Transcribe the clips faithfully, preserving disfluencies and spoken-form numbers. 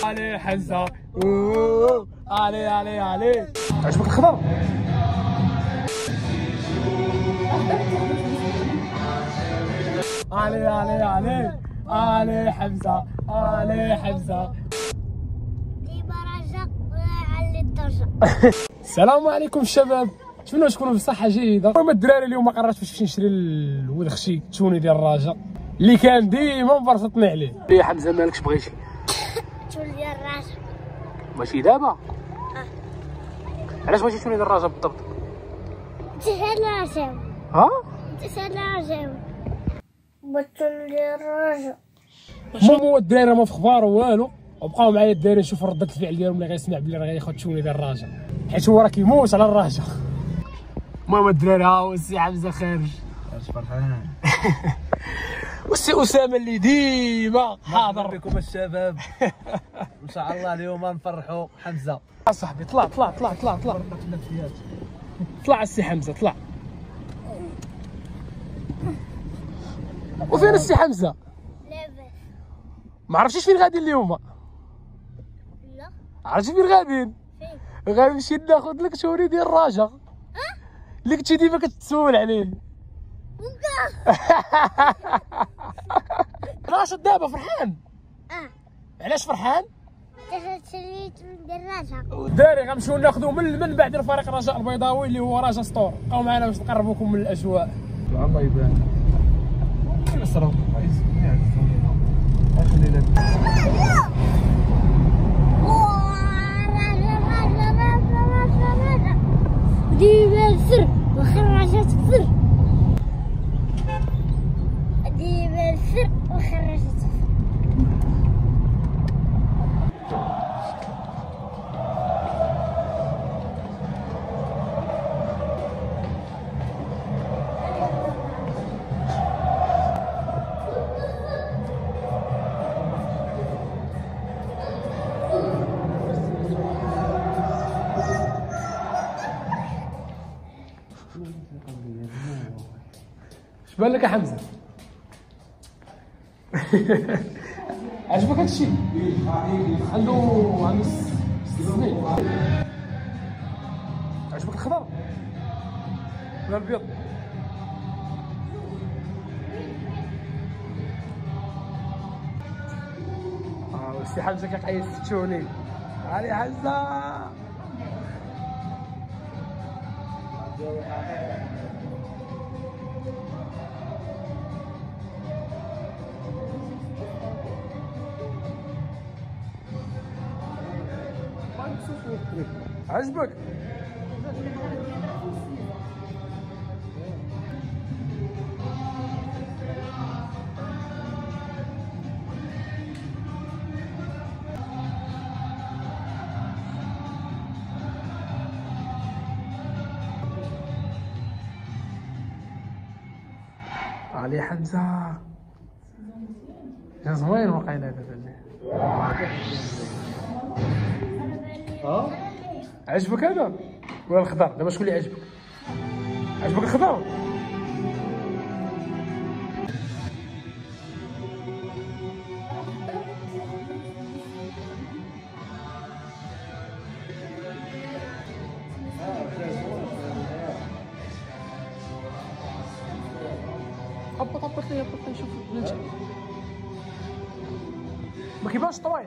علي حمزه اوه علي علي علي. عجبك الخضر؟ علي علي علي علي حمزه علي حمزه. ديما رجاء علي الدرجه. السلام عليكم الشباب، نتمنى تكونوا بصحه جيده. المهم الدراري اليوم ما قررتش باش نشري الولد خشي التوني ديال الراجا اللي كان ديما مبرسطني عليه. يا حمزه مالكش بغيتي تولي ديال الراجا؟ ماشي دابا. اه علاش بغيتي توني ديال الراجا بالضبط؟ تسال راجاو. ها تسال راجاو بتولي ديال الراجا. المهم هو الدراري ما في اخبار والو، وبقاو معايا الدراري نشوف رده الفعل ديالهم اللي غيسمع بلي راه غياخذ التوني ديال الراجا، حيت هو راه كيموت على الراجا. المهم الدراري ها هو السي حمزه خارج. فرحان. والسي اسامه اللي ديما حاضر. مرحبا بكم الشباب. ان شاء الله اليوم نفرحوا حمزه. صاحبي طلع طلع طلع طلع طلع طلع السي حمزه طلع. وفين السي حمزه؟ لاباس. ما عرفتيش فين غاديين اليوم؟ لا. عرفتي فين غاديين؟ فين؟ غنمشي ناخذ لك توني ديال الراجا اللي كنتي ديما كتسول عليه. ناشط دابا فرحان؟ اه. علاش فرحان؟ تشريت ديال الراجا. الدراري غنمشيو ناخذوا من المنبع ديال فريق الرجاء البيضاوي اللي هو رجا ستور. بقاو معنا باش نقربوكم من الاجواء. الله يبان. بس راه كويس. خلي لك. ديما الفر وخرجت فر. ديما الفر وخرجت فر. اش بان لك يا حمزه؟ عجبك هذا الشيء؟ عنده عنده ست سنين. عجبك الخضر ولا الابيض؟ اه والسي حمزه كيقيس التوني. علي حمزه. عجبك؟ علي حمزه يا زوين واقيلا دابا. ها عجبك هذا ولا الخضر؟ دابا شكون اللي عجبك؟ عجبك الخضر؟ هبط هبط لي هبط لي. شوف نجح ما كيبانش طويل.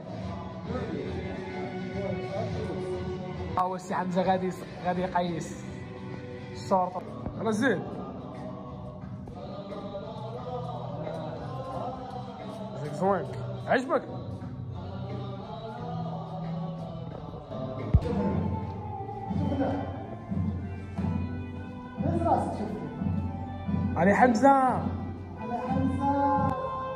ها هو السي حمزه غادي غادي يقيس الشرطه. راه زين زيك زوين. عجبك؟ علي حمزه. علي حمزه.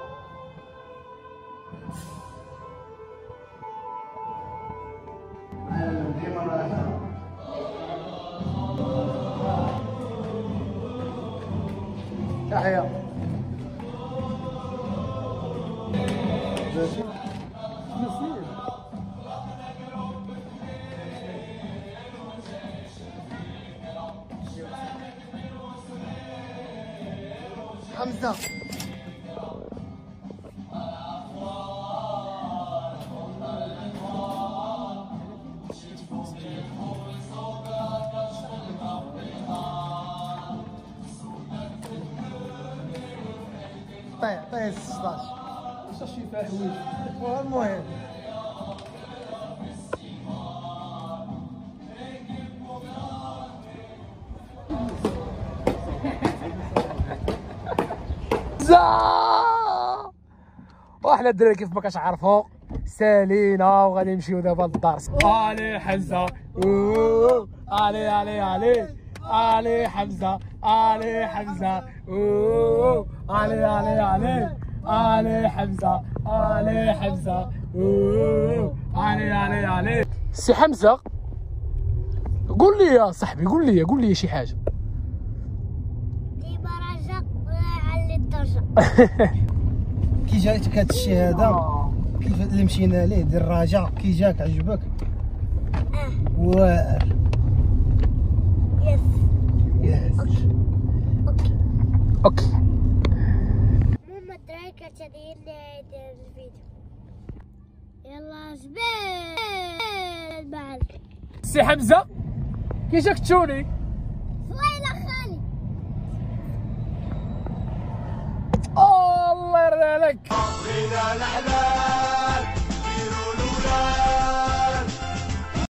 تحية. حمزة طيح طيح ستاش واش شي فيها حوايج. المهم وحنا الدراري كيف ما كتعرفوا سالينا وغادي نمشيو دابا للدار. علي حمزه اوه علي علي علي علي حمزه علي حمزه اوه علي علي علي علي حمزه علي حمزه اوه علي علي علي. سي حمزه قول لي يا صاحبي قول لي قول لي شي حاجه. ديما رجاء ولا علي الدرجه. كي جاتك هاد الشيء هذا كيف اللي مشينا ليه ديال الرجاء كي جاك عجبك؟ اه واعر يس يس اوكي اوكي. ماما الدراري كتدير لي ديال الفيديو. يلا زبال بعد. سي حمزه كي جاك تشوني؟ فويلة خالي. الله يرضي عليك.